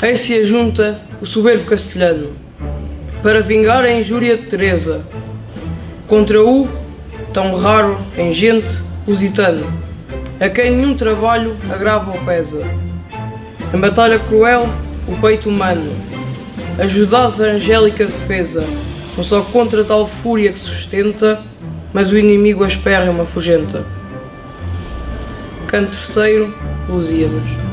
Aí se ajunta o soberbo castelhano para vingar a injúria de Teresa contra o, tão raro em gente, lusitano, a quem nenhum trabalho agrava ou pesa. Em batalha cruel, o peito humano, ajudado da angélica defesa, não só contra tal fúria que sustenta, mas o inimigo aspera uma afugenta. Canto terceiro, Lusíadas.